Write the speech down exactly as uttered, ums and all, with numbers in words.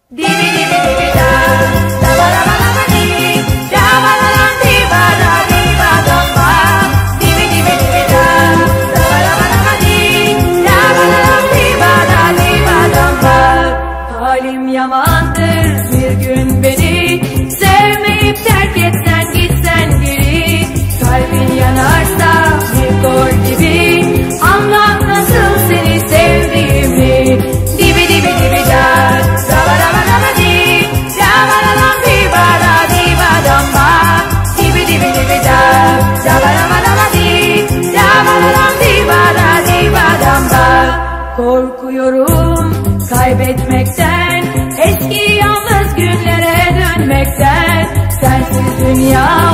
Divi divi divi da, da ba da ba da ba di, da ba da da di ba da di ba da ba. Divi divi divi da, da ba da ba da ba di, da ba da da di ba da di ba da ba. Halim yamandır bir gün beni sevmeyip terk etsen gitsen geri. Kalbin yanarsa bir kor gibi anlat nasıl seni sevdiğimi. Divi divi divi da, da ba da ba da ba di, da ba da da di ba da di ba da ba. Divi divi divi da, da ba da ba da ba di, da ba da da di ba da di ba da ba. Korkuyorum kaybetmekten, eski yalnız günlere dönmekten. Sensiz dünya